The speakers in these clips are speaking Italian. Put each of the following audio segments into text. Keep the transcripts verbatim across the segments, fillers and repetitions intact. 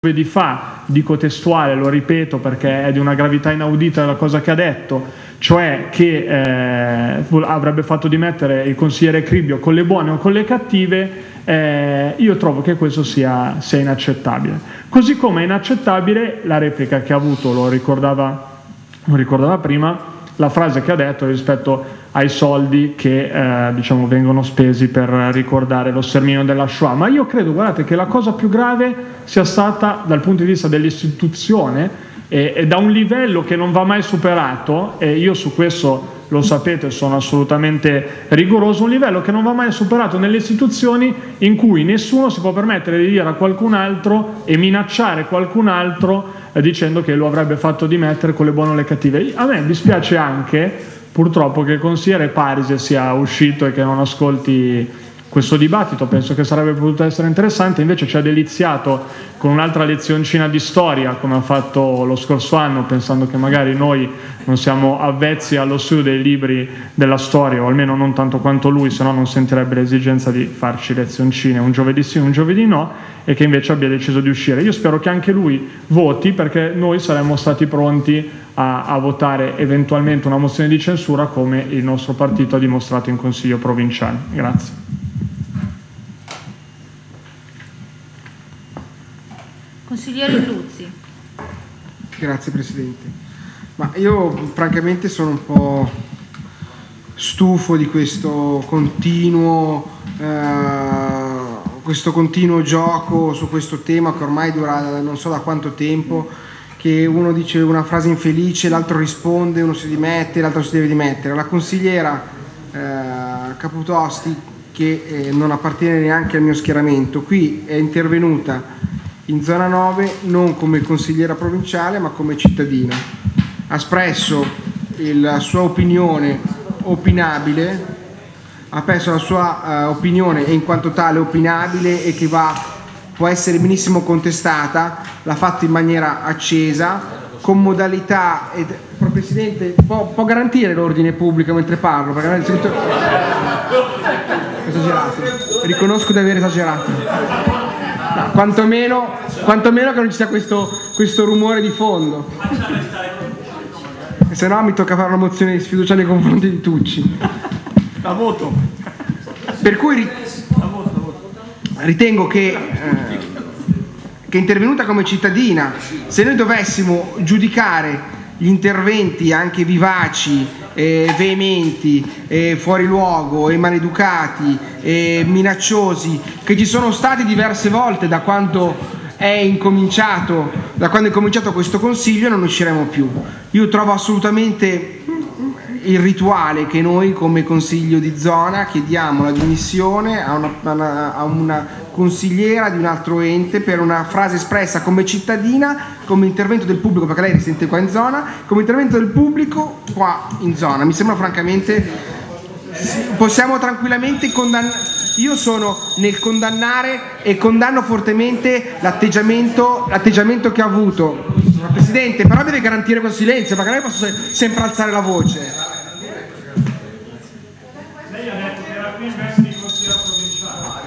di fa, dico testuale, lo ripeto perché è di una gravità inaudita la cosa che ha detto, cioè che eh, avrebbe fatto dimettere il consigliere Cribbio con le buone o con le cattive, eh, io trovo che questo sia, sia inaccettabile. Così come è inaccettabile la replica che ha avuto, lo ricordava, lo ricordava prima, la frase che ha detto rispetto ai soldi che eh, diciamo vengono spesi per ricordare lo sterminio della Shoah. Ma io credo, guardate, che la cosa più grave sia stata dal punto di vista dell'istituzione e, e da un livello che non va mai superato, e io su questo lo sapete, sono assolutamente rigoroso, un livello che non va mai superato nelle istituzioni, in cui nessuno si può permettere di dire a qualcun altro e minacciare qualcun altro eh, dicendo che lo avrebbe fatto dimettere con le buone o le cattive. A me dispiace anche purtroppo che il consigliere Parise sia uscito e che non ascolti questo dibattito, penso che sarebbe potuto essere interessante, invece ci ha deliziato con un'altra lezioncina di storia come ha fatto lo scorso anno, pensando che magari noi non siamo avvezzi allo studio dei libri della storia, o almeno non tanto quanto lui, se no non sentirebbe l'esigenza di farci lezioncine un giovedì sì, un giovedì no, e che invece abbia deciso di uscire. Io spero che anche lui voti, perché noi saremmo stati pronti a, a votare eventualmente una mozione di censura come il nostro partito ha dimostrato in Consiglio provinciale. Grazie. Consigliere Luzzi. Grazie Presidente. Ma io francamente sono un po' stufo di questo continuo, eh, questo continuo gioco su questo tema che ormai dura non so da quanto tempo, che uno dice una frase infelice, l'altro risponde, uno si dimette, l'altro si deve dimettere. La consigliera eh, Caputosti, che eh, non appartiene neanche al mio schieramento, qui è intervenuta in zona nove non come consigliera provinciale ma come cittadina. Ha espresso la sua opinione opinabile, ha espresso la sua uh, opinione in quanto tale opinabile e che va, può essere benissimo contestata, l'ha fatto in maniera accesa, con modalità... Ed, però Presidente, può, può garantire l'ordine pubblico mentre parlo? Perché non è scritto... esagerato, riconosco di aver esagerato. No, quantomeno, quantomeno che non ci sia questo, questo rumore di fondo, se no mi tocca fare una mozione di sfiducia nei confronti di Tucci. La voto. Per cui ritengo che, eh, che è intervenuta come cittadina. Se noi dovessimo giudicare gli interventi anche vivaci, eh, veementi, eh, fuori luogo e maleducati e minacciosi che ci sono stati diverse volte da quando è incominciato, da quando è cominciato questo Consiglio, non usciremo più. Io trovo assolutamente irrituale che noi come Consiglio di zona chiediamo la dimissione a una, a una, a una consigliera di un altro ente per una frase espressa come cittadina, come intervento del pubblico, perché lei risente qua in zona, come intervento del pubblico qua in zona. Mi sembra francamente, possiamo tranquillamente condannare, io sono nel condannare e condanno fortemente l'atteggiamento l'atteggiamento che ha avuto. Presidente, però deve garantire questo silenzio, perché non posso sempre alzare la voce. Lei ha detto che era qui in veste di consigliere provinciale.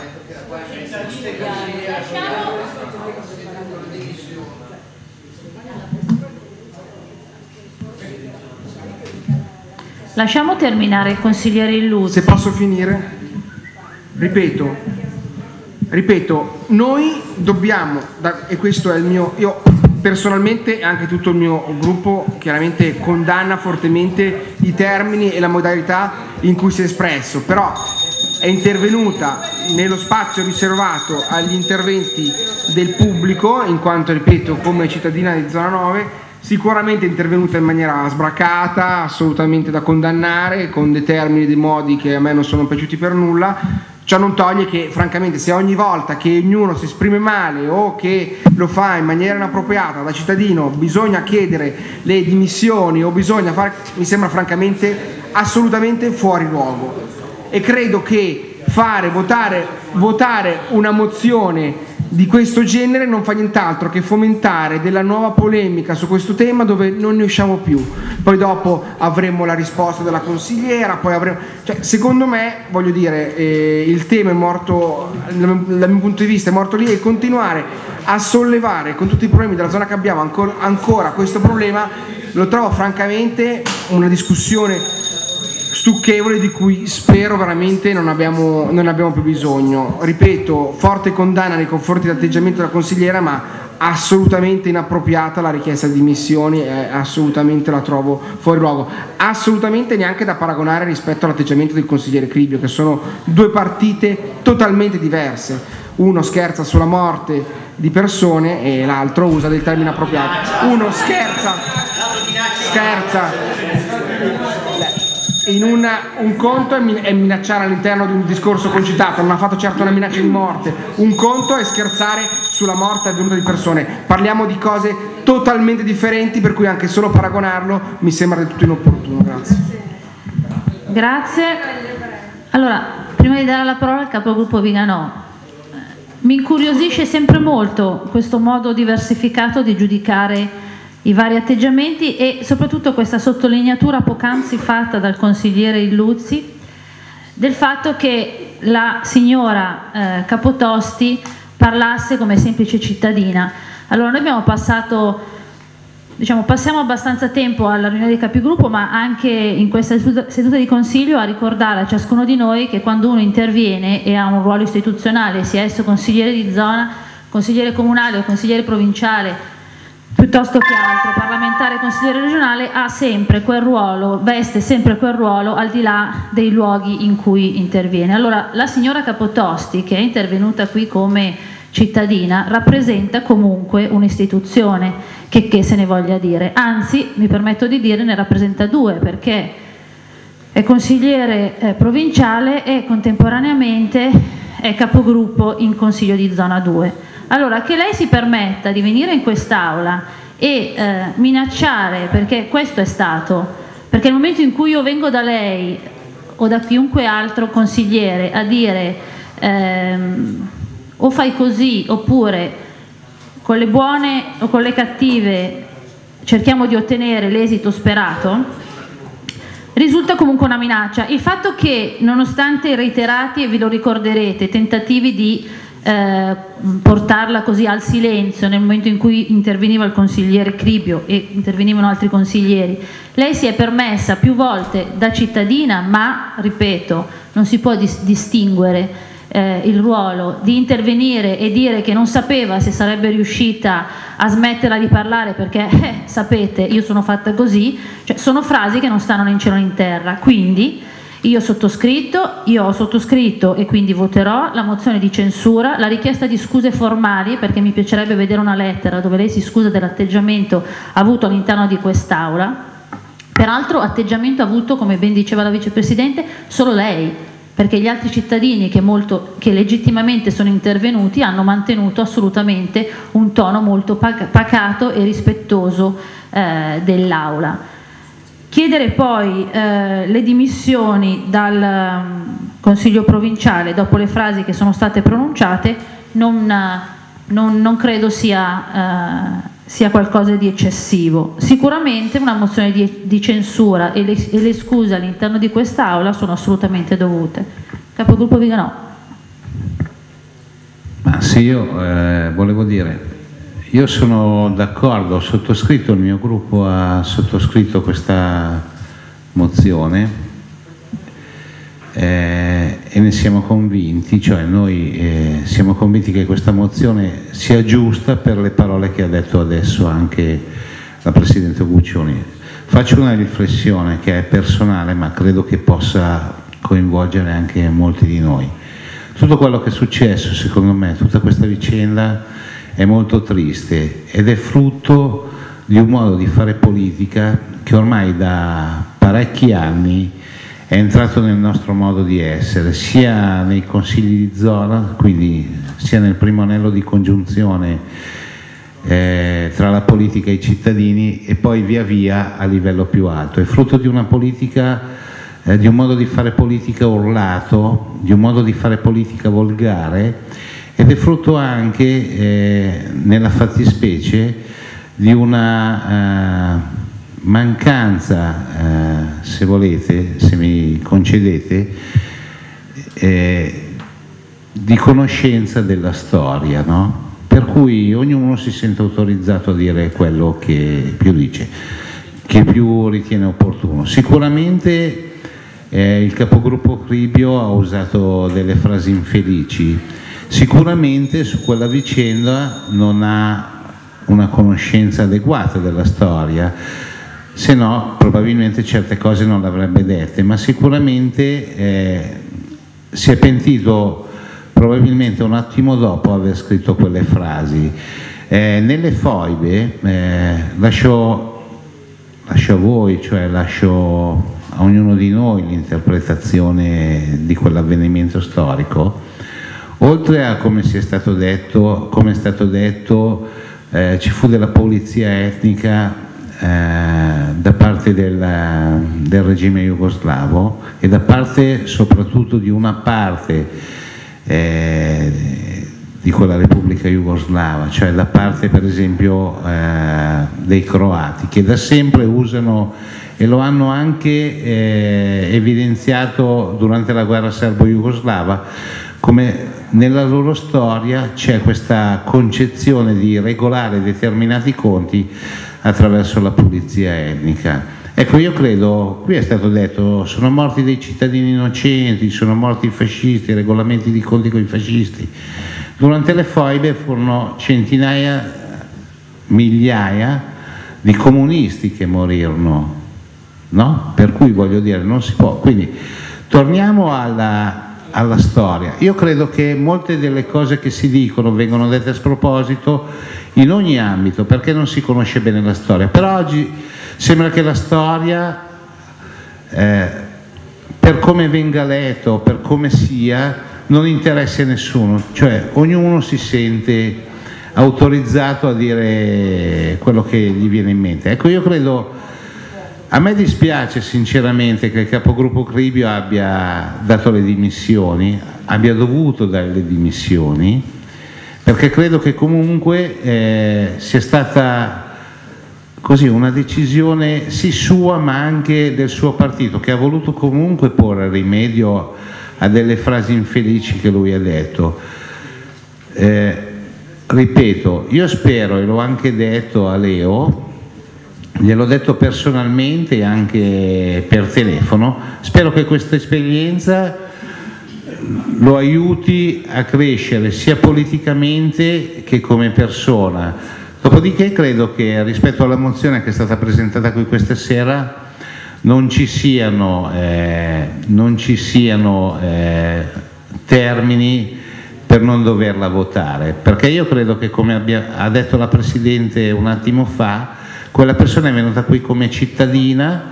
Lasciamo terminare il consigliere Illuzzi. Se posso finire, ripeto, ripeto, noi dobbiamo, e questo è il mio, io personalmente e anche tutto il mio gruppo chiaramente condanna fortemente i termini e la modalità in cui si è espresso, però è intervenuta nello spazio riservato agli interventi del pubblico, in quanto, ripeto, come cittadina di zona nove, sicuramente è intervenuta in maniera sbracata, assolutamente da condannare, con dei termini e dei modi che a me non sono piaciuti per nulla. Ciò non toglie che, francamente, se ogni volta che ognuno si esprime male o che lo fa in maniera inappropriata da cittadino bisogna chiedere le dimissioni o bisogna fare, mi sembra francamente assolutamente fuori luogo. E credo che fare, votare, votare una mozione di questo genere non fa nient'altro che fomentare della nuova polemica su questo tema dove non ne usciamo più. Poi dopo avremo la risposta della consigliera, poi avremo, cioè, secondo me, voglio dire, eh, il tema è morto, dal mio punto di vista è morto lì, e continuare a sollevare con tutti i problemi della zona che abbiamo ancora, ancora questo problema lo trovo francamente una discussione stucchevole di cui spero veramente non abbiamo, non abbiamo più bisogno. Ripeto, forte condanna nei confronti dell'atteggiamento della consigliera, ma assolutamente inappropriata la richiesta di dimissioni, eh, assolutamente la trovo fuori luogo, assolutamente neanche da paragonare rispetto all'atteggiamento del consigliere Cribbio, che sono due partite totalmente diverse. Uno scherza sulla morte di persone e l'altro usa del termine appropriato. Uno scherza, scherza. In una, un conto è, min è minacciare all'interno di un discorso concitato, non ha fatto certo una minaccia di morte. Un conto è scherzare sulla morte avvenuta di persone. Parliamo di cose totalmente differenti, per cui anche solo paragonarlo mi sembra del tutto inopportuno. Grazie. Grazie. Allora, prima di dare la parola al capogruppo Viganò, mi incuriosisce sempre molto questo modo diversificato di giudicare i vari atteggiamenti e soprattutto questa sottolineatura poc'anzi fatta dal consigliere Illuzzi del fatto che la signora eh, Capotosti parlasse come semplice cittadina. Allora, noi abbiamo passato, diciamo, passiamo abbastanza tempo alla riunione dei capigruppo, ma anche in questa seduta di consiglio a ricordare a ciascuno di noi che quando uno interviene e ha un ruolo istituzionale, sia esso consigliere di zona, consigliere comunale o consigliere provinciale, piuttosto che altro, parlamentare, consigliere regionale, ha sempre quel ruolo, veste sempre quel ruolo al di là dei luoghi in cui interviene. Allora, la signora Capotosti, che è intervenuta qui come cittadina, rappresenta comunque un'istituzione, che, che se ne voglia dire, anzi, mi permetto di dire, ne rappresenta due, perché è consigliere eh, provinciale e contemporaneamente è capogruppo in Consiglio di Zona due. Allora, che lei si permetta di venire in quest'Aula e eh, minacciare, perché questo è stato, perché nel momento in cui io vengo da lei o da chiunque altro consigliere a dire ehm, o fai così oppure con le buone o con le cattive cerchiamo di ottenere l'esito sperato, risulta comunque una minaccia. Il fatto che, nonostante i reiterati, e vi lo ricorderete, tentativi di Eh, portarla così al silenzio nel momento in cui interveniva il consigliere Cribbio e intervenivano altri consiglieri, lei si è permessa più volte da cittadina, ma ripeto, non si può dis distinguere eh, il ruolo di intervenire e dire che non sapeva se sarebbe riuscita a smetterla di parlare perché eh, sapete, io sono fatta così, cioè, sono frasi che non stanno né in cielo né in terra. Quindi io ho sottoscritto, io ho sottoscritto e quindi voterò la mozione di censura, la richiesta di scuse formali, perché mi piacerebbe vedere una lettera dove lei si scusa dell'atteggiamento avuto all'interno di quest'Aula, peraltro atteggiamento avuto, come ben diceva la vicepresidente, solo lei, perché gli altri cittadini che, molto, che legittimamente sono intervenuti hanno mantenuto assolutamente un tono molto pacato e rispettoso eh, dell'Aula. Chiedere poi eh, le dimissioni dal um, Consiglio provinciale dopo le frasi che sono state pronunciate non, non, non credo sia, uh, sia qualcosa di eccessivo. Sicuramente una mozione di, di censura e le, e le scuse all'interno di quest'Aula sono assolutamente dovute. Capogruppo Viganò. Ma sì, io eh, volevo dire, io sono d'accordo, ho sottoscritto, il mio gruppo ha sottoscritto questa mozione eh, e ne siamo convinti, cioè noi eh, siamo convinti che questa mozione sia giusta per le parole che ha detto adesso anche la Presidente Guccioni. Faccio una riflessione che è personale ma credo che possa coinvolgere anche molti di noi. Tutto quello che è successo, secondo me, tutta questa vicenda è molto triste ed è frutto di un modo di fare politica che ormai da parecchi anni è entrato nel nostro modo di essere, sia nei consigli di zona, quindi sia nel primo anello di congiunzione eh, tra la politica e i cittadini e poi via via a livello più alto. È frutto di una politica, eh, di un modo di fare politica urlato, di un modo di fare politica volgare, ed è frutto anche eh, nella fattispecie di una eh, mancanza, eh, se volete, se mi concedete, eh, di conoscenza della storia, no? Per cui ognuno si sente autorizzato a dire quello che più dice, che più ritiene opportuno. Sicuramente eh, il capogruppo Cribio ha usato delle frasi infelici, sicuramente su quella vicenda non ha una conoscenza adeguata della storia, se no probabilmente certe cose non le avrebbe dette, ma sicuramente eh, si è pentito probabilmente un attimo dopo aver scritto quelle frasi. Eh, nelle foibe eh, lascio, lascio a voi, cioè lascio a ognuno di noi l'interpretazione di quell'avvenimento storico. Oltre a come si è stato detto, come è stato detto, eh, ci fu della pulizia etnica eh, da parte del, del regime jugoslavo e da parte soprattutto di una parte Eh, di quella Repubblica Jugoslava, cioè da parte per esempio eh, dei croati, che da sempre usano e lo hanno anche eh, evidenziato durante la guerra serbo-jugoslava, come nella loro storia c'è questa concezione di regolare determinati conti attraverso la pulizia etnica. Ecco, io credo, qui è stato detto, sono morti dei cittadini innocenti, sono morti i fascisti, i regolamenti di conti con i fascisti. Durante le foibe furono centinaia, migliaia di comunisti che morirono, no? Per cui voglio dire, non si può. Quindi torniamo alla, alla storia. Io credo che molte delle cose che si dicono vengono dette a sproposito in ogni ambito, perché non si conosce bene la storia. Però oggi sembra che la storia, eh, per come venga letto, per come sia, non interessi a nessuno, cioè ognuno si sente autorizzato a dire quello che gli viene in mente. Ecco, io credo, a me dispiace sinceramente che il capogruppo Cribio abbia dato le dimissioni, abbia dovuto dare le dimissioni, perché credo che comunque eh, sia stata così una decisione sì sua ma anche del suo partito, che ha voluto comunque porre rimedio a delle frasi infelici che lui ha detto. Eh, ripeto, io spero, e l'ho anche detto a Leo, gliel'ho detto personalmente e anche per telefono, spero che questa esperienza lo aiuti a crescere sia politicamente che come persona. Dopodiché credo che rispetto alla mozione che è stata presentata qui questa sera non ci siano, eh, non ci siano eh, termini per non doverla votare, perché io credo che, come abbia, ha detto la Presidente un attimo fa, quella persona è venuta qui come cittadina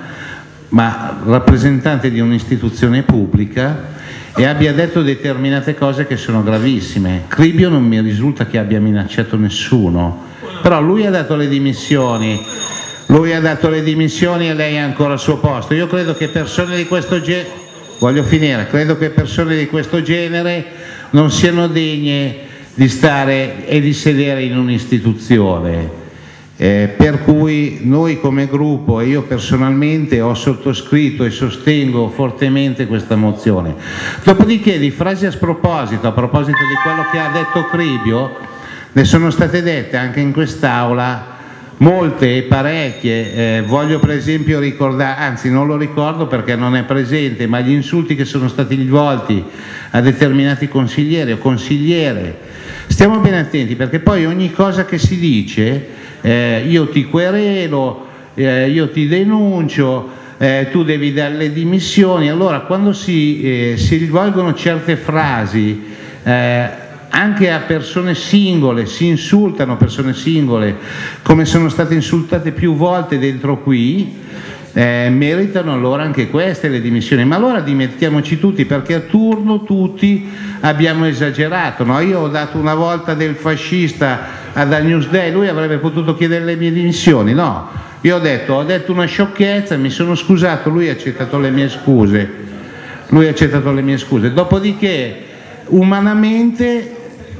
ma rappresentante di un'istituzione pubblica e abbia detto determinate cose che sono gravissime. Cribio non mi risulta che abbia minacciato nessuno, però lui ha dato le dimissioni, lui ha dato le dimissioni e lei è ancora al suo posto. Io credo che persone di questo genere, voglio finire, credo che persone di questo genere non siano degne di stare e di sedere in un'istituzione. Eh, per cui noi come gruppo e io personalmente ho sottoscritto e sostengo fortemente questa mozione. Dopodiché di frasi a sproposito, a proposito di quello che ha detto Cribio, ne sono state dette anche in quest'Aula molte e parecchie. Eh, voglio per esempio ricordare, anzi non lo ricordo perché non è presente, ma gli insulti che sono stati rivolti a determinati consiglieri o consigliere. Stiamo ben attenti, perché poi ogni cosa che si dice, eh, io ti querelo, eh, io ti denuncio, eh, tu devi dare le dimissioni. Allora quando si, eh, si rivolgono certe frasi eh, anche a persone singole, si insultano persone singole, come sono state insultate più volte dentro qui, eh, meritano allora anche queste le dimissioni. Ma allora dimettiamoci tutti, perché a turno tutti abbiamo esagerato, no? Io ho dato una volta del fascista ad Al Newsday, lui avrebbe potuto chiedere le mie dimissioni, no? Io ho detto, ho detto una sciocchezza, mi sono scusato, lui ha accettato le mie scuse, lui ha accettato le mie scuse. Dopodiché umanamente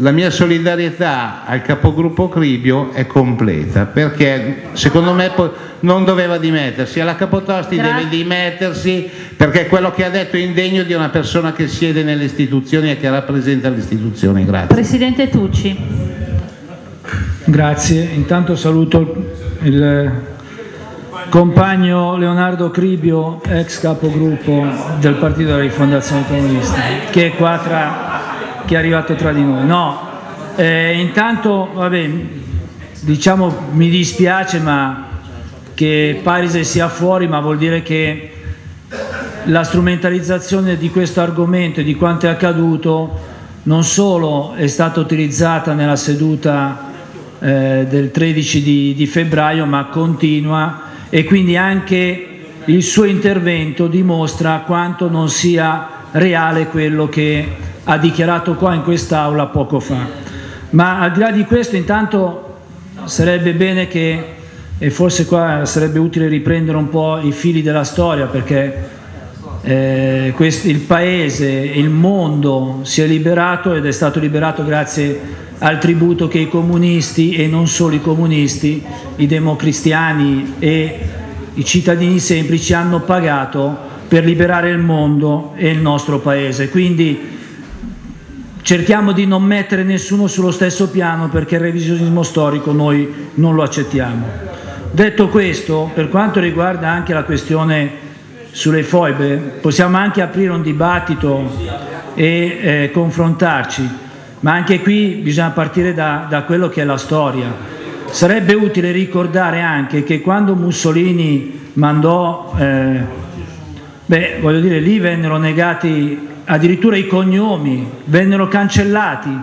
la mia solidarietà al capogruppo Cribio è completa, perché secondo me non doveva dimettersi, alla Capotosti deve dimettersi, perché quello che ha detto è indegno di una persona che siede nelle istituzioni e che rappresenta le istituzioni. Grazie. Presidente Tucci. Grazie, intanto saluto il compagno Leonardo Cribio, ex capogruppo del Partito della Rifondazione Comunista, che è qua tra, che è arrivato tra di noi. No, eh, intanto, vabbè, diciamo, mi dispiace ma che Parise sia fuori, ma vuol dire che la strumentalizzazione di questo argomento e di quanto è accaduto non solo è stata utilizzata nella seduta eh, del tredici di, di febbraio, ma continua, e quindi anche il suo intervento dimostra quanto non sia reale quello che ha dichiarato qua in quest'Aula poco fa. Ma al di là di questo, intanto sarebbe bene che, e forse qua sarebbe utile riprendere un po' i fili della storia, perché eh, questo, il Paese, il mondo si è liberato ed è stato liberato grazie al tributo che i comunisti, e non solo i comunisti, i democristiani e i cittadini semplici hanno pagato per liberare il mondo e il nostro Paese. Quindi cerchiamo di non mettere nessuno sullo stesso piano, perché il revisionismo storico noi non lo accettiamo. Detto questo, per quanto riguarda anche la questione sulle foibe, possiamo anche aprire un dibattito e eh, confrontarci, ma anche qui bisogna partire da, da quello che è la storia. Sarebbe utile ricordare anche che quando Mussolini mandò, eh, beh, voglio dire, lì vennero negati addirittura i cognomi, vennero cancellati.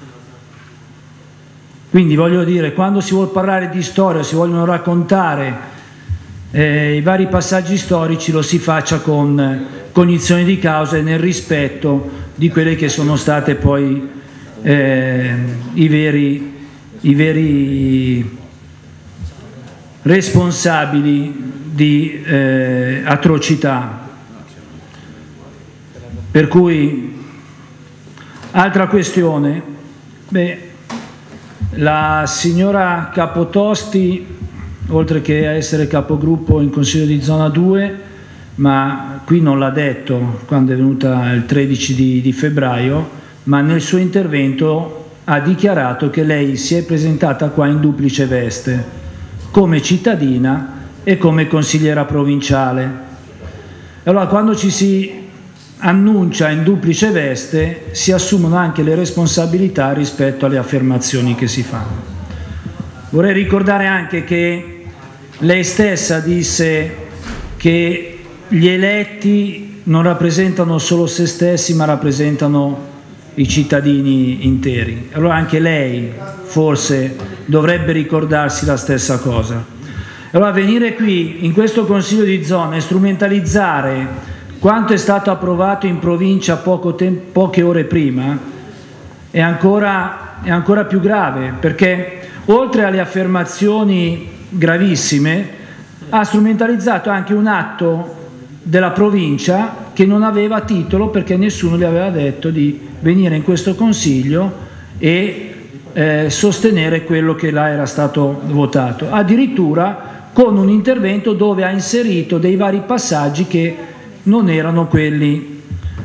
Quindi voglio dire, quando si vuole parlare di storia, si vogliono raccontare eh, i vari passaggi storici, lo si faccia con cognizione di causa e nel rispetto di quelle che sono state poi eh, i veri, i veri responsabili di eh, atrocità. Per cui, altra questione, beh, la signora Capotosti, oltre che a essere capogruppo in Consiglio di Zona due, ma qui non l'ha detto quando è venuta il tredici di, di febbraio, ma nel suo intervento ha dichiarato che lei si è presentata qua in duplice veste, come cittadina e come consigliera provinciale. Allora, quando ci si annuncia in duplice veste, si assumono anche le responsabilità rispetto alle affermazioni che si fanno. Vorrei ricordare anche che lei stessa disse che gli eletti non rappresentano solo se stessi, ma rappresentano i cittadini interi. Allora anche lei forse dovrebbe ricordarsi la stessa cosa. Allora venire qui in questo Consiglio di zona e strumentalizzare quanto è stato approvato in provincia poco poche ore prima è ancora, è ancora più grave, perché oltre alle affermazioni gravissime ha strumentalizzato anche un atto della provincia che non aveva titolo, perché nessuno le aveva detto di venire in questo Consiglio e eh, sostenere quello che là era stato votato, addirittura con un intervento dove ha inserito dei vari passaggi che non erano quelli.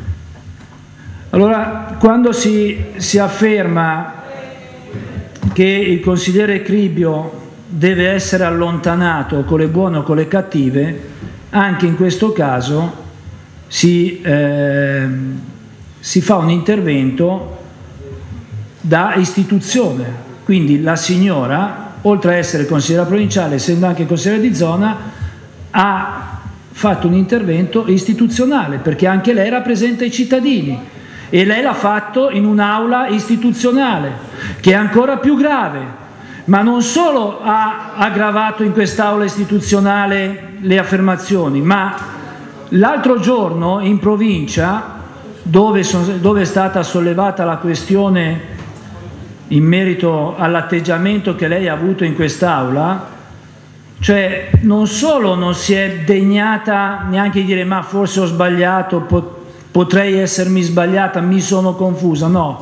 Allora, quando si, si afferma che il consigliere Cribio deve essere allontanato con le buone o con le cattive, anche in questo caso si, eh, si fa un intervento da istituzione. Quindi la signora, oltre a essere consigliera provinciale, essendo anche consigliera di zona, ha fatto un intervento istituzionale, perché anche lei rappresenta i cittadini e lei l'ha fatto in un'aula istituzionale, che è ancora più grave, ma non solo ha aggravato in quest'aula istituzionale le affermazioni, ma l'altro giorno in provincia, dove, sono, dove è stata sollevata la questione in merito all'atteggiamento che lei ha avuto in quest'aula, cioè non solo non si è degnata neanche di dire ma forse ho sbagliato, pot- potrei essermi sbagliata, mi sono confusa, no,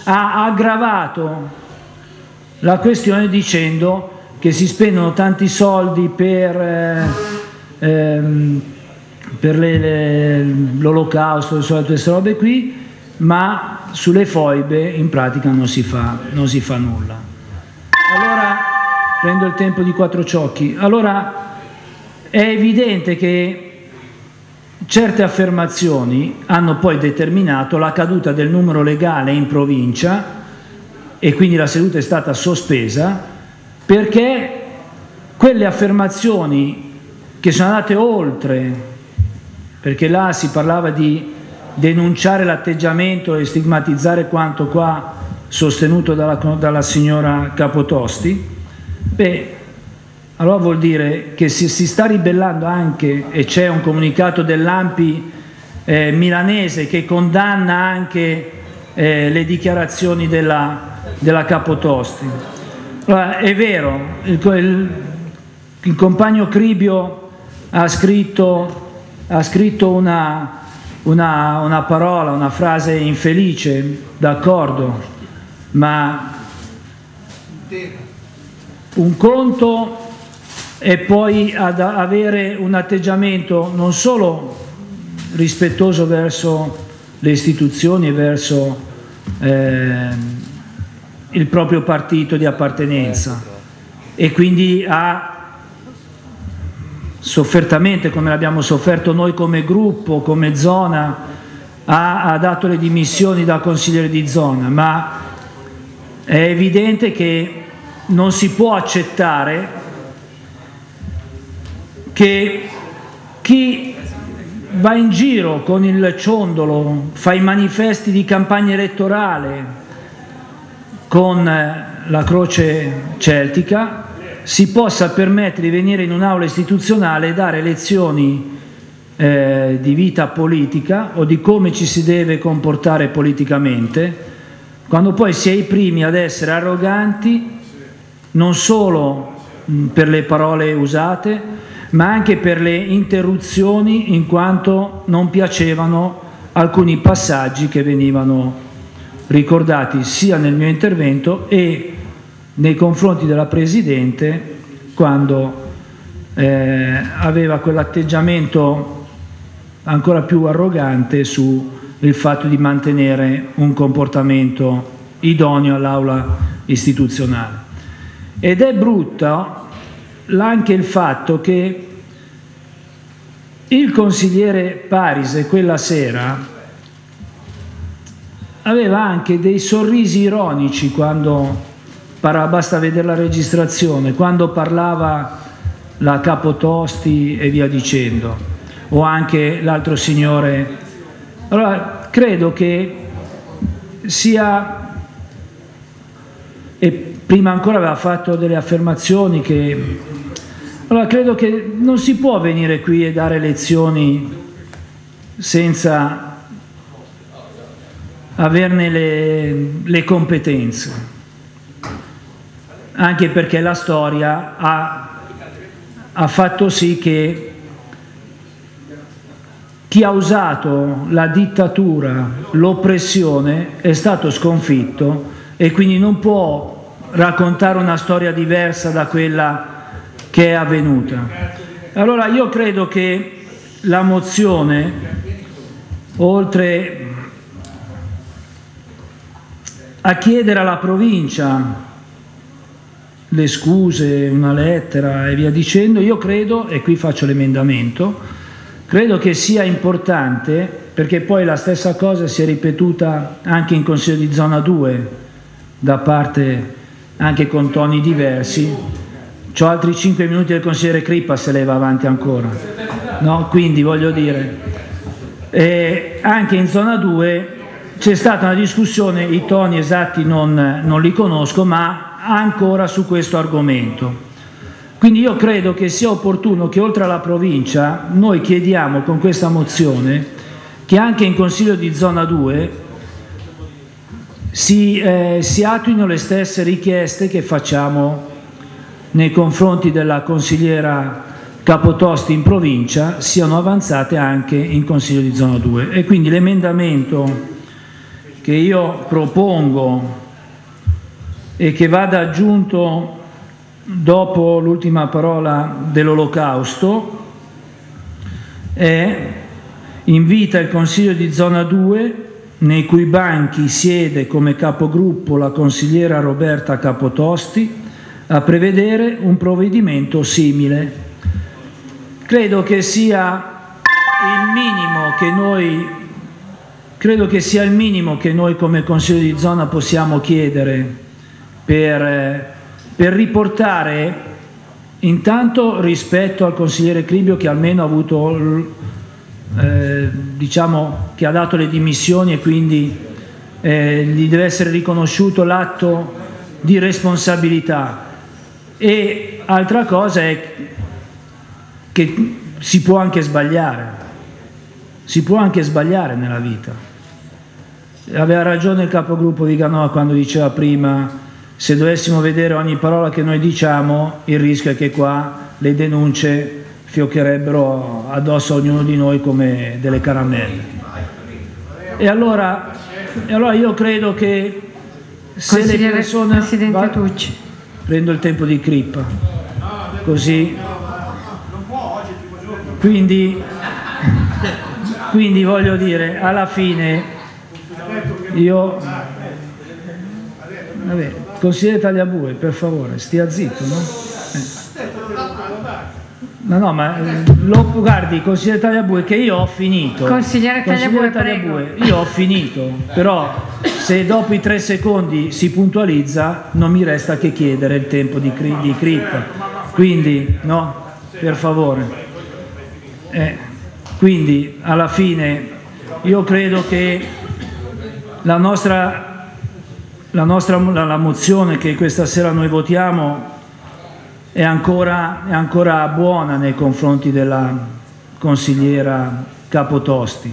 ha aggravato la questione dicendo che si spendono tanti soldi per, eh, ehm, per l'olocausto e queste robe qui, ma sulle foibe in pratica non si fa, non si fa nulla. Allora prendo il tempo di quattro ciocchi. Allora è evidente che certe affermazioni hanno poi determinato la caduta del numero legale in provincia e quindi la seduta è stata sospesa, perché quelle affermazioni che sono andate oltre, perché là si parlava di denunciare l'atteggiamento e stigmatizzare quanto qua sostenuto dalla, dalla signora Capotosti, beh, allora vuol dire che si, si sta ribellando anche, e c'è un comunicato dell'A N P I eh, milanese che condanna anche eh, le dichiarazioni della, della Capotosti. Allora, è vero, il, il, il compagno Cribio ha scritto, ha scritto una, una, una parola, una frase infelice, d'accordo, ma un conto e poi ad avere un atteggiamento non solo rispettoso verso le istituzioni e verso eh, il proprio partito di appartenenza, e quindi ha soffertamente, come l'abbiamo sofferto noi come gruppo, come zona, ha, ha dato le dimissioni da consigliere di zona, ma è evidente che non si può accettare che chi va in giro con il ciondolo, fa i manifesti di campagna elettorale con la croce celtica, si possa permettere di venire in un'aula istituzionale e dare lezioni eh, di vita politica o di come ci si deve comportare politicamente, quando poi si è i primi ad essere arroganti non solo mh, per le parole usate, ma anche per le interruzioni, in quanto non piacevano alcuni passaggi che venivano ricordati sia nel mio intervento e nei confronti della Presidente, quando eh, aveva quell'atteggiamento ancora più arrogante sul fatto di mantenere un comportamento idoneo all'aula istituzionale. Ed è brutta anche il fatto che il consigliere Parise quella sera aveva anche dei sorrisi ironici quando parlava, basta vedere la registrazione, quando parlava la Capotosti e via dicendo, o anche l'altro signore. Allora credo che sia, e prima ancora aveva fatto delle affermazioni che, allora credo che non si può venire qui e dare lezioni senza averne le, le competenze, anche perché la storia ha, ha fatto sì che chi ha usato la dittatura, l'oppressione è stato sconfitto, e quindi non può raccontare una storia diversa da quella che è avvenuta. Allora io credo che la mozione, oltre a chiedere alla provincia le scuse, una lettera e via dicendo, io credo, e qui faccio l'emendamento, credo che sia importante, perché poi la stessa cosa si è ripetuta anche in Consiglio di Zona due, da parte anche con toni diversi. C'ho altri cinque minuti del consigliere Crippa se lei va avanti ancora, no? Quindi voglio dire, eh, anche in Zona due c'è stata una discussione, i toni esatti non, non li conosco, ma ancora su questo argomento. Quindi io credo che sia opportuno che oltre alla provincia noi chiediamo con questa mozione che anche in Consiglio di Zona due si, eh, si attuino le stesse richieste che facciamo nei confronti della consigliera Capotosti in provincia, siano avanzate anche in Consiglio di Zona due. E quindi l'emendamento che io propongo e che vada aggiunto dopo l'ultima parola dell'Olocausto è: invita il Consiglio di Zona due, nei cui banchi siede come capogruppo la consigliera Roberta Capotosti, a prevedere un provvedimento simile. Credo che sia il minimo che noi credo che sia il minimo che noi come Consiglio di Zona possiamo chiedere per, per riportare intanto rispetto al consigliere Cribio, che almeno ha avuto eh, diciamo che ha dato le dimissioni e quindi eh, gli deve essere riconosciuto l'atto di responsabilità. E altra cosa è che si può anche sbagliare, si può anche sbagliare nella vita. Aveva ragione il capogruppo Viganò quando diceva prima: se dovessimo vedere ogni parola che noi diciamo, il rischio è che qua le denunce fioccherebbero addosso a ognuno di noi come delle caramelle. E allora, e allora io credo che se le persone... Presidente va, Tucci. prendo il tempo di Crippa, così... Quindi, quindi voglio dire, alla fine io... Vabbè, consigliere Tagliabue, per favore, stia zitto, no? Eh. No, no, ma lo, guardi, consigliere Tagliabue, che io ho finito. Consigliere Tagliabue, Tagliabue, io ho finito, però se dopo i tre secondi si puntualizza non mi resta che chiedere il tempo di, cri, di crippa. Quindi, no, per favore. Eh, quindi, alla fine, io credo che la nostra... La, nostra, la, la mozione che questa sera noi votiamo è ancora, è ancora buona nei confronti della consigliera Capotosti.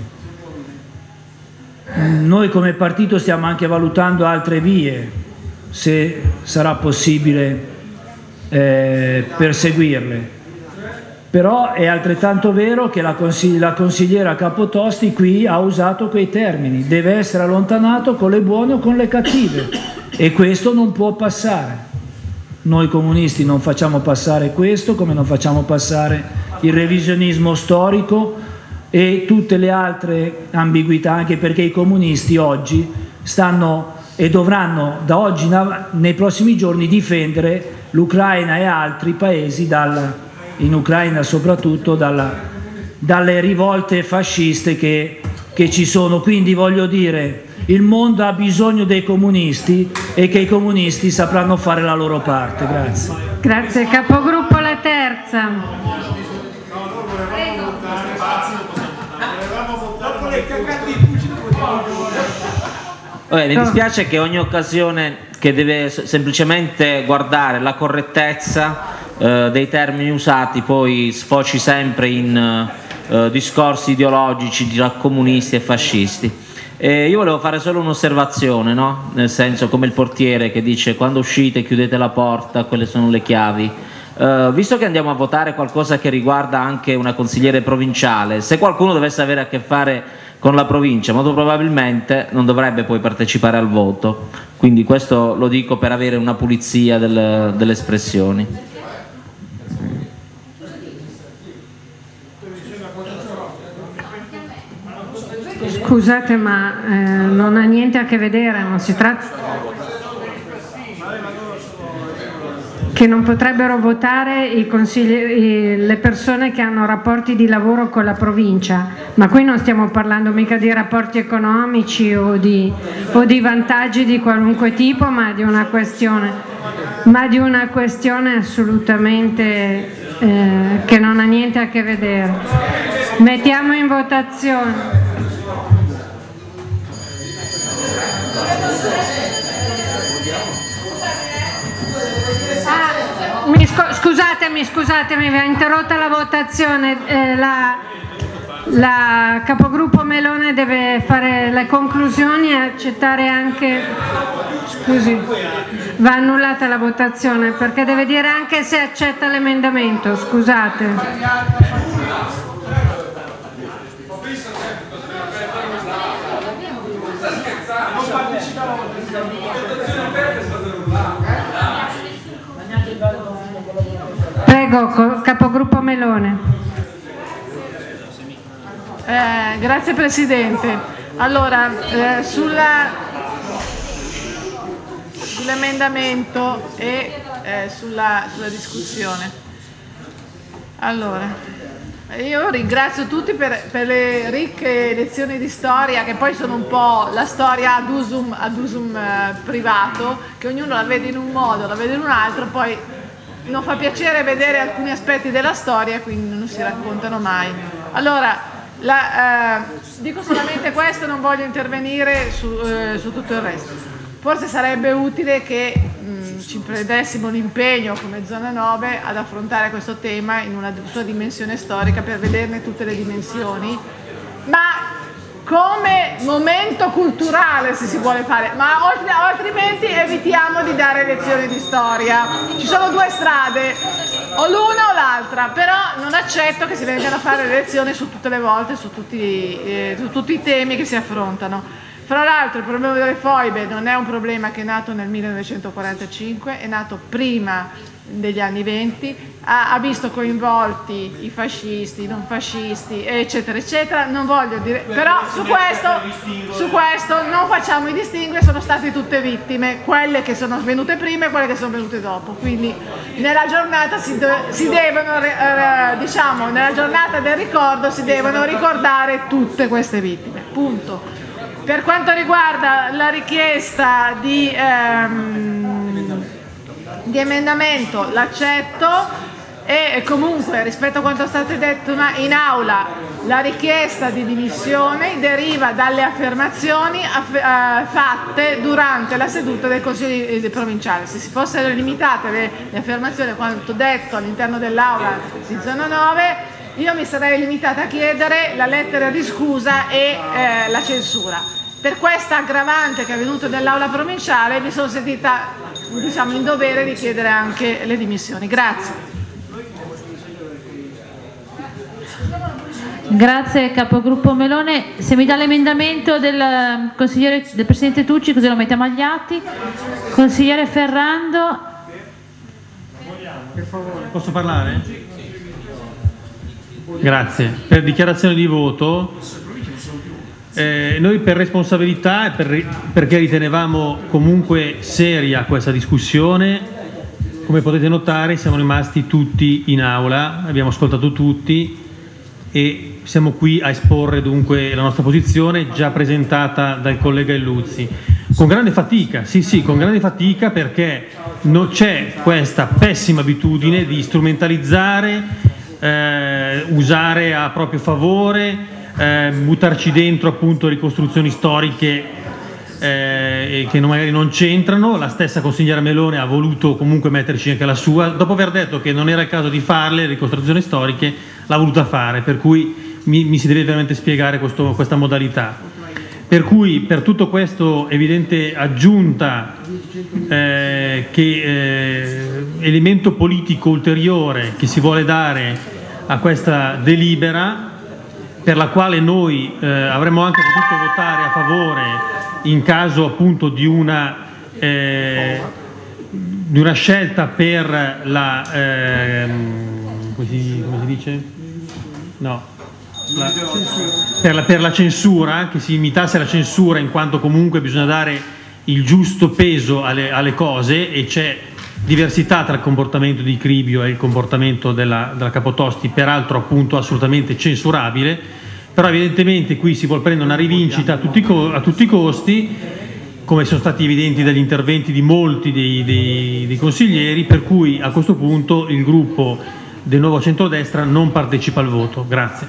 Noi come partito stiamo anche valutando altre vie, se sarà possibile eh, perseguirle. Però è altrettanto vero che la, consigli la consigliera Capotosti qui ha usato quei termini: deve essere allontanato con le buone o con le cattive, e questo non può passare. Noi comunisti non facciamo passare questo, come non facciamo passare il revisionismo storico e tutte le altre ambiguità, anche perché i comunisti oggi stanno e dovranno da oggi nei prossimi giorni difendere l'Ucraina e altri paesi dal in Ucraina soprattutto dalla, dalle rivolte fasciste che, che ci sono. Quindi voglio dire, il mondo ha bisogno dei comunisti e che i comunisti sapranno fare la loro parte. Grazie. Grazie. Capogruppo La Terza. Vabbè, mi dispiace che ogni occasione che deve semplicemente guardare la correttezza Eh, dei termini usati poi sfoci sempre in eh, discorsi ideologici di comunisti e fascisti. E io volevo fare solo un'osservazione, no? Nel senso, come il portiere che dice: quando uscite chiudete la porta, quelle sono le chiavi. Eh, visto che andiamo a votare qualcosa che riguarda anche una consigliere provinciale, se qualcuno dovesse avere a che fare con la provincia, molto probabilmente non dovrebbe poi partecipare al voto. Quindi questo lo dico per avere una pulizia del, delle espressioni. Scusate, ma eh, non ha niente a che vedere, non si tratta che non potrebbero votare i consigli, le persone che hanno rapporti di lavoro con la provincia, ma qui non stiamo parlando mica di rapporti economici o di, o di vantaggi di qualunque tipo, ma di una questione, ma di una questione assolutamente eh, che non ha niente a che vedere. Mettiamo in votazione. Ah, mi scu scusatemi, scusatemi, vi ho interrotta la votazione. Eh, la, la capogruppo Melone deve fare le conclusioni e accettare anche. Scusi, va annullata la votazione perché deve dire anche se accetta l'emendamento. Scusate. Prego, capogruppo Melone. Eh, grazie Presidente. Allora, eh, sulla, sull'emendamento e eh, sulla, sulla discussione. Allora, io ringrazio tutti per, per le ricche lezioni di storia, che poi sono un po' la storia ad usum, ad usum eh, privato, che ognuno la vede in un modo, la vede in un altro, poi non fa piacere vedere alcuni aspetti della storia, quindi non si raccontano mai. Allora, la, eh, dico solamente questo, non voglio intervenire su, eh, su tutto il resto. Forse sarebbe utile che mh, ci prendessimo l'impegno come Zona nove ad affrontare questo tema in una sua dimensione storica per vederne tutte le dimensioni, ma come momento culturale se si vuole fare, ma altrimenti evitiamo di dare lezioni di storia. Ci sono due strade, o l'una o l'altra, però non accetto che si vengano a fare le lezioni su tutte le volte, su tutti, eh, su tutti i temi che si affrontano. Fra l'altro il problema delle foibe non è un problema che è nato nel millenovecentoquarantacinque, è nato prima degli anni venti, ha, ha visto coinvolti i fascisti, i non fascisti, eccetera, eccetera. Non voglio dire, però su questo, su questo non facciamo i distinguo, sono state tutte vittime, quelle che sono venute prima e quelle che sono venute dopo. Quindi nella giornata si, de, si devono, eh, diciamo, nella giornata del ricordo si devono ricordare tutte queste vittime. Punto. Per quanto riguarda la richiesta di ehm, di emendamento, l'accetto, e comunque rispetto a quanto è stato detto in aula la richiesta di dimissioni deriva dalle affermazioni fatte durante la seduta del Consiglio provinciale. Se si fossero limitate le, le affermazioni a quanto detto all'interno dell'aula di Zona nove, io mi sarei limitata a chiedere la lettera di scusa e eh, la censura. Per questa aggravante che è venuta nell'aula provinciale mi sono sentita, diciamo, in dovere di chiedere anche le dimissioni. Grazie. Grazie capogruppo Melone. Se mi dà l'emendamento del consigliere, del presidente Tucci, così lo mettiamo agli atti. Consigliere Ferrando. Per favore. Posso parlare? Grazie. Per dichiarazione di voto. Eh, noi per responsabilità e per, perché ritenevamo comunque seria questa discussione, come potete notare siamo rimasti tutti in aula, abbiamo ascoltato tutti e siamo qui a esporre dunque la nostra posizione già presentata dal collega Illuzzi. Con grande fatica, sì sì, con grande fatica, perché non c'è questa pessima abitudine di strumentalizzare, eh, usare a proprio favore, Eh, buttarci dentro appunto ricostruzioni storiche eh, che magari non c'entrano. La stessa consigliera Melone ha voluto comunque metterci anche la sua, dopo aver detto che non era il caso di farle ricostruzioni storiche, l'ha voluta fare, per cui mi, mi si deve veramente spiegare questo, questa modalità. Per cui per tutto questo evidente aggiunta eh, che eh, elemento politico ulteriore che si vuole dare a questa delibera, per la quale noi eh, avremmo anche potuto votare a favore in caso appunto di una, eh, di una scelta per la, eh, come, si, come si dice? No. La, per, la, per la censura, che si imitasse la censura, in quanto comunque bisogna dare il giusto peso alle, alle cose, e c'è diversità tra il comportamento di Cribio e il comportamento della, della Capotosti, peraltro appunto assolutamente censurabile, però evidentemente qui si vuol prendere una rivincita a tutti, a tutti i costi, come sono stati evidenti dagli interventi di molti dei, dei, dei consiglieri, per cui a questo punto il gruppo del Nuovo Centrodestra non partecipa al voto. Grazie.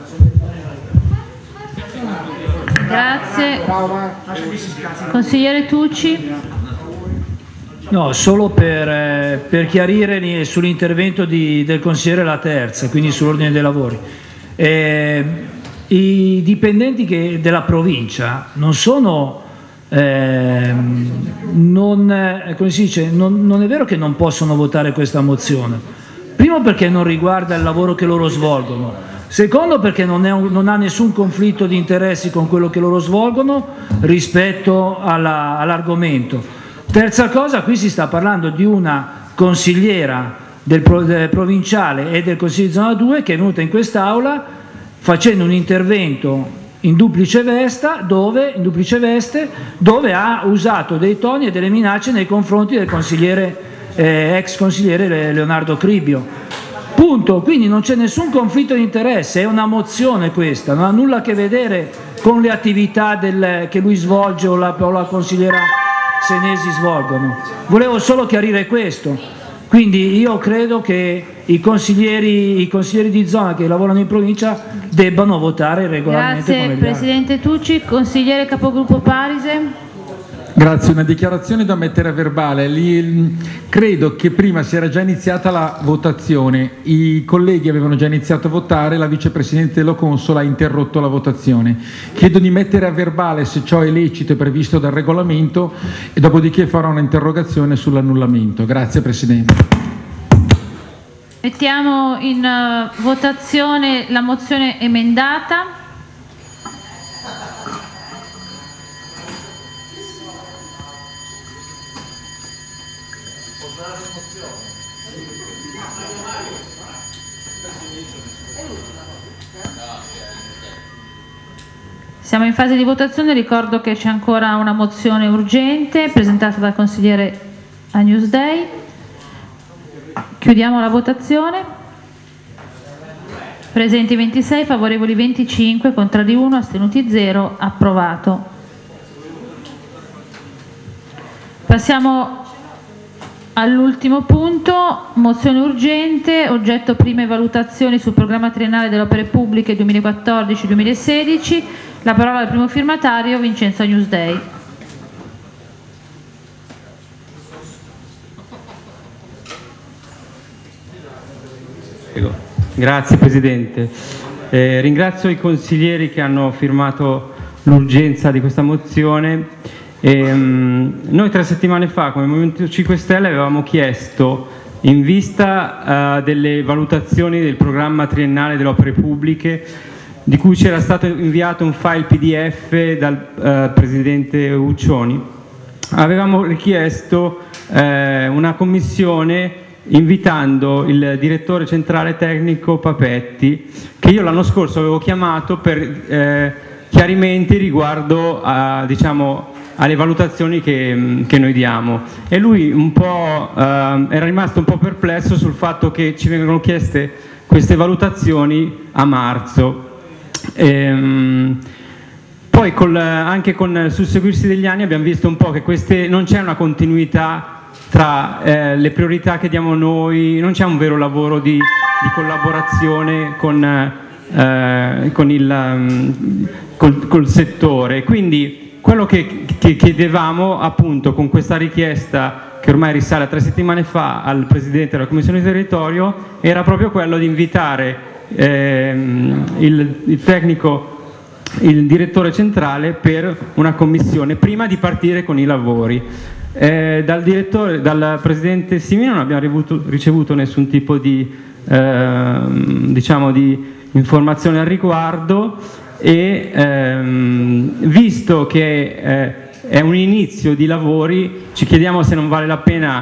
Grazie. Consigliere Tucci. No, solo per, eh, per chiarire sull'intervento del consigliere La Terza, quindi sull'ordine dei lavori. Eh, I dipendenti che, della provincia non sono, eh, non, eh, come si dice, non, non è vero che non possono votare questa mozione. Primo perché non riguarda il lavoro che loro svolgono, secondo perché non, è un, non ha nessun conflitto di interessi con quello che loro svolgono rispetto alla, all'argomento. Terza cosa, qui si sta parlando di una consigliera del, pro, del provinciale e del Consiglio di Zona due, che è venuta in quest'Aula facendo un intervento in duplice, vesta, dove, in duplice veste dove ha usato dei toni e delle minacce nei confronti del consigliere, eh, ex consigliere Leonardo Cribbio. Punto. Quindi non c'è nessun conflitto di interesse, è una mozione questa, non ha nulla a che vedere con le attività del, che lui svolge o la, o la consigliera Senesi svolgono. Volevo solo chiarire questo. Quindi io credo che i consiglieri, i consiglieri di zona che lavorano in provincia debbano votare regolarmente. Grazie come gli Presidente Tucci. Consigliere capogruppo Parise. Grazie, una dichiarazione da mettere a verbale. Lì, credo che prima si era già iniziata la votazione, i colleghi avevano già iniziato a votare, la vicepresidente Lo Consola ha interrotto la votazione. Chiedo di mettere a verbale se ciò è lecito e previsto dal regolamento e dopodiché farò un'interrogazione sull'annullamento. Grazie Presidente. Mettiamo in uh, votazione la mozione emendata. Siamo in fase di votazione, ricordo che c'è ancora una mozione urgente presentata dal consigliere a Newsday. Chiudiamo la votazione. Presenti ventisei, favorevoli venticinque, contrari uno, astenuti zero, approvato. Passiamo all'ultimo punto, mozione urgente, oggetto prime valutazioni sul programma triennale delle opere pubbliche duemilaquattordici duemilasedici. La parola al primo firmatario, Vincenzo Newsday. Grazie Presidente. Eh, ringrazio i consiglieri che hanno firmato l'urgenza di questa mozione. E, um, noi tre settimane fa come Movimento cinque Stelle avevamo chiesto, in vista uh, delle valutazioni del programma triennale delle opere pubbliche, di cui c'era stato inviato un file P D F dal uh, Presidente Uccioni, avevamo richiesto uh, una commissione invitando il direttore centrale tecnico Papetti, che io l'anno scorso avevo chiamato per eh, chiarimenti riguardo a, diciamo, alle valutazioni che, che noi diamo, e lui un po', eh, era rimasto un po' perplesso sul fatto che ci vengono chieste queste valutazioni a marzo. Ehm, poi col, anche con il susseguirsi degli anni abbiamo visto un po' che queste, non c'è una continuità tra eh, le priorità che diamo noi, non c'è un vero lavoro di, di collaborazione con, eh, con il, um, col, col settore. Quindi quello che, che chiedevamo appunto con questa richiesta, che ormai risale a tre settimane fa al Presidente della Commissione Territorio, era proprio quello di invitare ehm, il, il tecnico, il direttore centrale per una commissione prima di partire con i lavori. Eh, dal, direttore, dal Presidente Simi non abbiamo ricevuto, ricevuto nessun tipo di, eh, diciamo di informazione al riguardo, e ehm, visto che eh, è un inizio di lavori, ci chiediamo se non vale la pena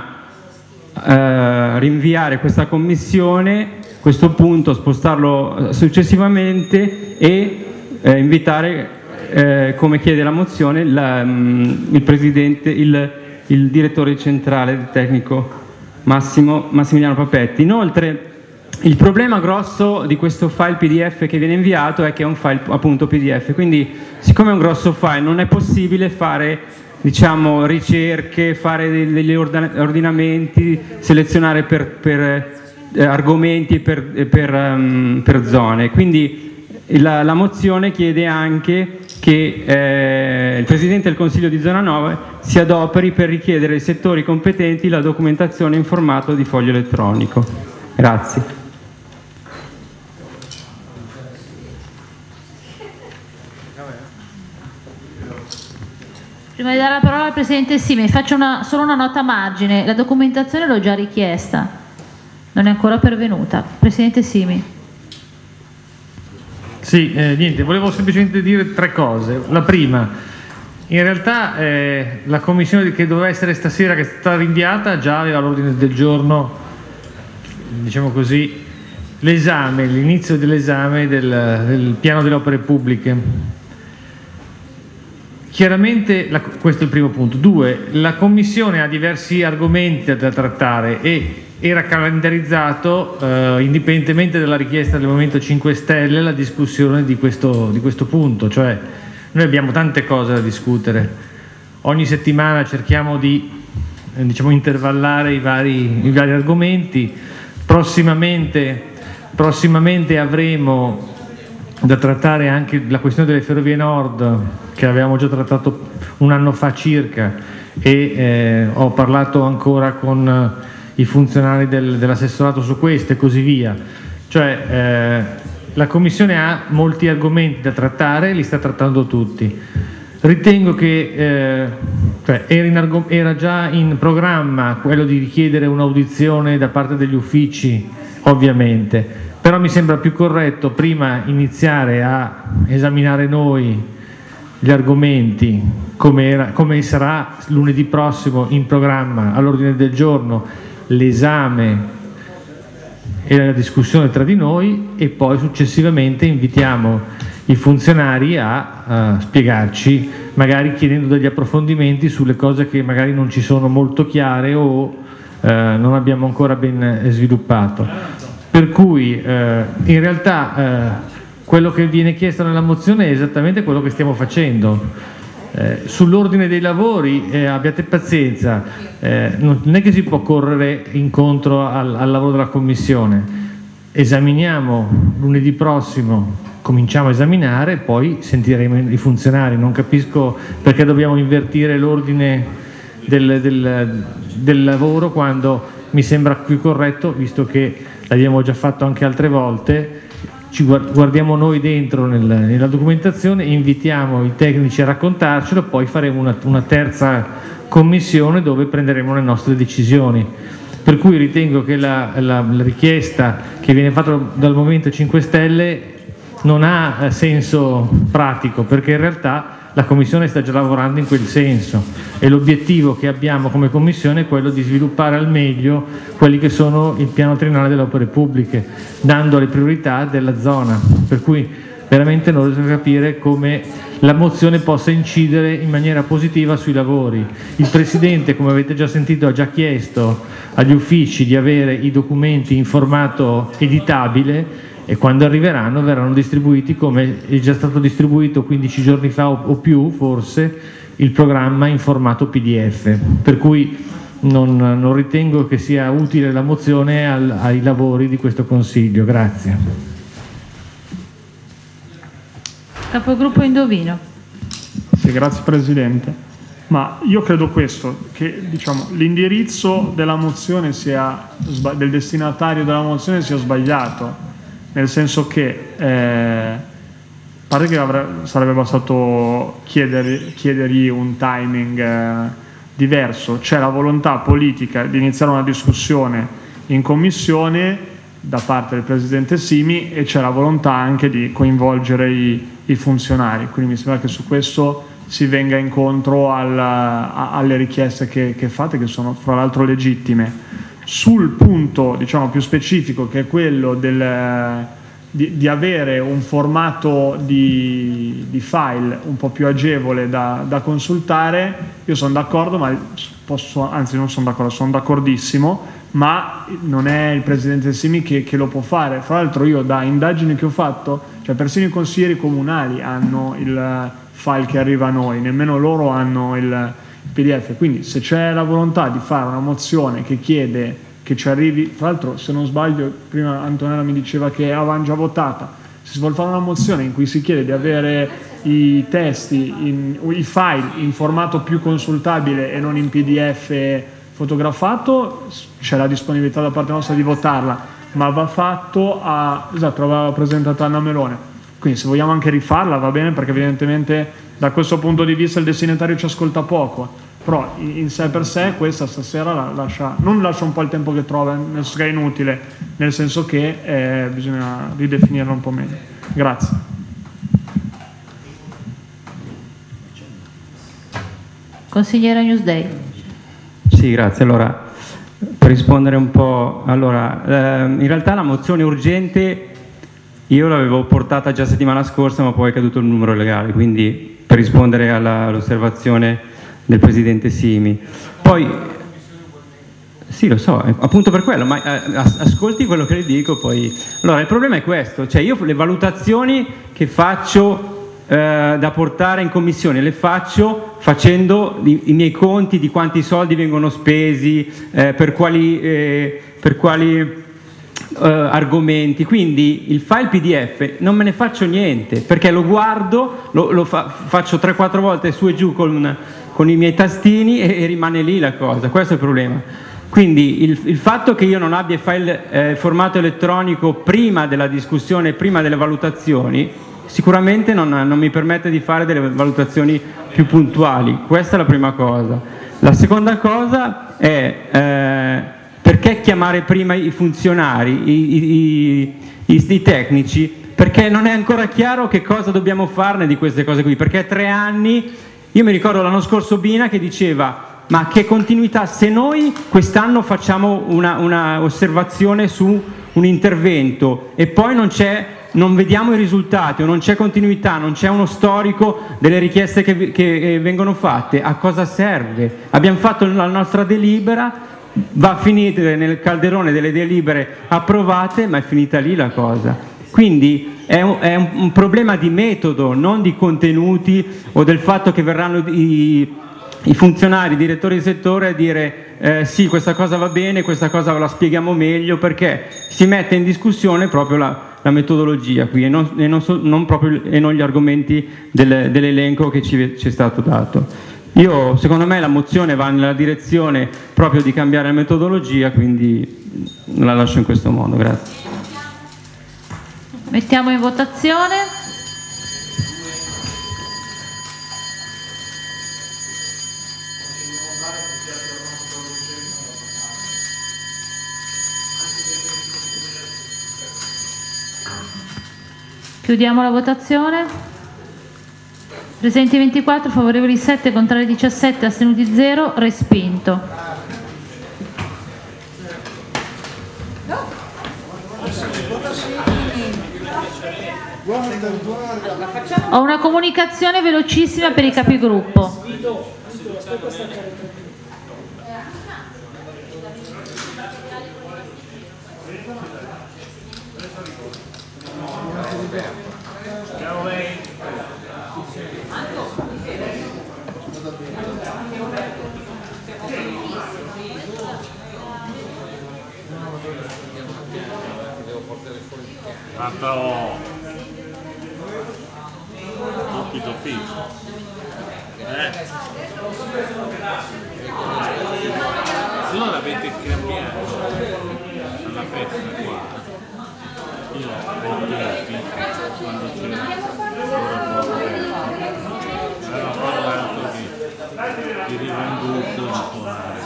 eh, rinviare questa commissione, questo punto, spostarlo successivamente e eh, invitare, eh, come chiede la mozione, la, il Presidente, il, il direttore centrale tecnico Massimo, Massimiliano Papetti. Inoltre il problema grosso di questo file P D F che viene inviato è che è un file appunto P D F, quindi siccome è un grosso file non è possibile fare, diciamo, ricerche, fare degli ordinamenti, selezionare per, per eh, argomenti, per, per, um, per zone. Quindi la, la mozione chiede anche che eh, il Presidente del Consiglio di Zona nove si adoperi per richiedere ai settori competenti la documentazione in formato di foglio elettronico. Grazie. Prima di dare la parola al Presidente Simi, faccio una, solo una nota a margine. La documentazione l'ho già richiesta, non è ancora pervenuta. Presidente Simi. Sì, eh, niente, volevo semplicemente dire tre cose. La prima, in realtà eh, la commissione che doveva essere stasera, che è stata rinviata, già aveva l'ordine del giorno diciamo così, l'esame, l'inizio dell'esame del, del piano delle opere pubbliche. Chiaramente, la, questo è il primo punto. Due, la Commissione ha diversi argomenti da trattare e era calendarizzato, eh, indipendentemente dalla richiesta del Movimento cinque Stelle, la discussione di questo, di questo punto. Cioè, noi abbiamo tante cose da discutere. Ogni settimana cerchiamo di eh, diciamo, intervallare i vari, i vari argomenti. Prossimamente, prossimamente avremo da trattare anche la questione delle Ferrovie Nord, che avevamo già trattato un anno fa circa, e eh, ho parlato ancora con eh, i funzionari del, dell'assessorato su questo e così via. Cioè eh, la Commissione ha molti argomenti da trattare, li sta trattando tutti. Ritengo che eh, cioè, era, in era già in programma quello di richiedere un'audizione da parte degli uffici, ovviamente, però mi sembra più corretto prima iniziare a esaminare noi gli argomenti, come, era, come sarà lunedì prossimo in programma all'ordine del giorno l'esame e la discussione tra di noi, e poi successivamente invitiamo i funzionari a, a spiegarci, magari chiedendo degli approfondimenti sulle cose che magari non ci sono molto chiare o eh, non abbiamo ancora ben sviluppato. Per cui eh, in realtà eh, quello che viene chiesto nella mozione è esattamente quello che stiamo facendo. Eh, sull'ordine dei lavori eh, abbiate pazienza, eh, non è che si può correre incontro al, al lavoro della Commissione. Esaminiamo lunedì prossimo, cominciamo a esaminare e poi sentiremo i funzionari. Non capisco perché dobbiamo invertire l'ordine del, del, del lavoro, quando mi sembra più corretto, visto che l'abbiamo già fatto anche altre volte, ci guardiamo noi dentro nel, nella documentazione, invitiamo i tecnici a raccontarcelo, poi faremo una, una terza commissione dove prenderemo le nostre decisioni. Per cui ritengo che la, la, la richiesta che viene fatta dal Movimento cinque Stelle non ha senso pratico, perché in realtà la Commissione sta già lavorando in quel senso e l'obiettivo che abbiamo come Commissione è quello di sviluppare al meglio quelli che sono il piano triennale delle opere pubbliche, dando le priorità della zona. Per cui veramente non riesco a capire come la mozione possa incidere in maniera positiva sui lavori. Il Presidente, come avete già sentito, ha già chiesto agli uffici di avere i documenti in formato editabile, e quando arriveranno verranno distribuiti, come è già stato distribuito quindici giorni fa o, o più forse, il programma in formato P D F, per cui non, non ritengo che sia utile la mozione al, ai lavori di questo Consiglio. Grazie. Capogruppo Indovino. Sì, grazie Presidente. Ma io credo questo, che diciamo, l'indirizzo della mozione sia, del destinatario della mozione sia sbagliato. Nel senso che, eh, pare che avrebbe, sarebbe bastato chiedergli, chiedergli un timing eh, diverso. C'è la volontà politica di iniziare una discussione in commissione da parte del Presidente Simi, e c'è la volontà anche di coinvolgere i, i funzionari. Quindi mi sembra che su questo si venga incontro al, a, alle richieste che, che fate, che sono fra l'altro legittime. Sul punto diciamo più specifico, che è quello del, di, di avere un formato di, di file un po' più agevole da, da consultare, io sono d'accordo, ma posso, anzi non sono d'accordo, sono d'accordissimo, ma non è il Presidente Simi che, che lo può fare. Fra l'altro io da indagini che ho fatto, cioè persino i consiglieri comunali hanno il file che arriva a noi, nemmeno loro hanno il P D F. Quindi se c'è la volontà di fare una mozione che chiede che ci arrivi, tra l'altro se non sbaglio prima Antonella mi diceva che avevano già votata, se si vuole fare una mozione in cui si chiede di avere i testi, in, i file in formato più consultabile e non in P D F fotografato, c'è la disponibilità da parte nostra di votarla, ma va fatto a, esatto, l'aveva presentata Anna Melone, quindi se vogliamo anche rifarla va bene, perché evidentemente da questo punto di vista il destinatario ci ascolta poco, però in sé per sé questa stasera la lascia, non lascia un po' il tempo che trova, nel senso che è inutile, nel senso che eh, bisogna ridefinirla un po' meglio. Grazie. Consigliera Newsday. Sì, grazie. Allora, per rispondere un po'. Allora, ehm, in realtà la mozione urgente io l'avevo portata già settimana scorsa, ma poi è caduto il numero legale, quindi per rispondere alla, all'osservazione del Presidente Simi. Poi, sì, lo so, appunto per quello, ma eh, ascolti quello che le dico poi. Allora, il problema è questo, cioè io le valutazioni che faccio eh, da portare in commissione le faccio facendo i, i miei conti di quanti soldi vengono spesi, eh, per quali, eh, per quali Uh, argomenti, quindi il file P D F non me ne faccio niente perché lo guardo, lo, lo fa, faccio tre quattro volte su e giù con, con i miei tastini e, e rimane lì la cosa. Questo è il problema. Quindi il, il fatto che io non abbia il file eh, formato elettronico prima della discussione, prima delle valutazioni, sicuramente non, non mi permette di fare delle valutazioni più puntuali. Questa è la prima cosa. La seconda cosa è eh, perché chiamare prima i funzionari, i, i, i, i tecnici? Perché non è ancora chiaro che cosa dobbiamo farne di queste cose qui, perché tre anni, io mi ricordo l'anno scorso Bina che diceva ma che continuità, se noi quest'anno facciamo una, una osservazione su un intervento e poi non c'è, non vediamo i risultati o non c'è continuità, non c'è uno storico delle richieste che, che vengono fatte, a cosa serve? Abbiamo fatto la nostra delibera, va a finire nel calderone delle delibere approvate, ma è finita lì la cosa. Quindi è un, è un problema di metodo, non di contenuti o del fatto che verranno i, i funzionari, i direttori di settore a dire eh, sì, questa cosa va bene, questa cosa la spieghiamo meglio, perché si mette in discussione proprio la, la metodologia qui e non, e non, so, non proprio, e non gli argomenti del, dell'elenco che ci, ci è stato dato. Io, secondo me la mozione va nella direzione proprio di cambiare la metodologia, quindi la lascio in questo modo. Grazie. Mettiamo in votazione. Chiudiamo la votazione. Presenti ventiquattro, favorevoli sette, contrari diciassette, astenuti zero, respinto. Ho una comunicazione velocissima per i capigruppo. Tanto tutti d'ufficio. Eh? Allora avete cambiato alla festa qua. Io ho detto quando c'era era parlato di, di rivenduto di suonare.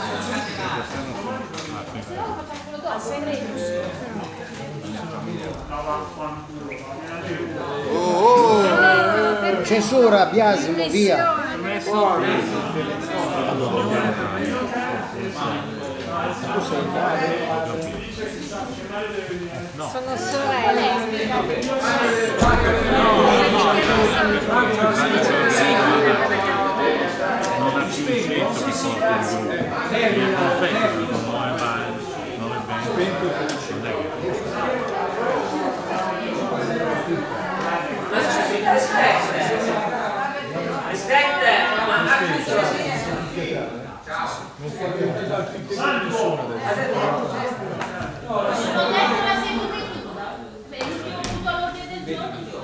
Oh, oh, censura, biasimo, via. Sono sorelle. Non ha più il senso che porta il gruppo. Mi confesso, non è bene, non è bene. Ciao.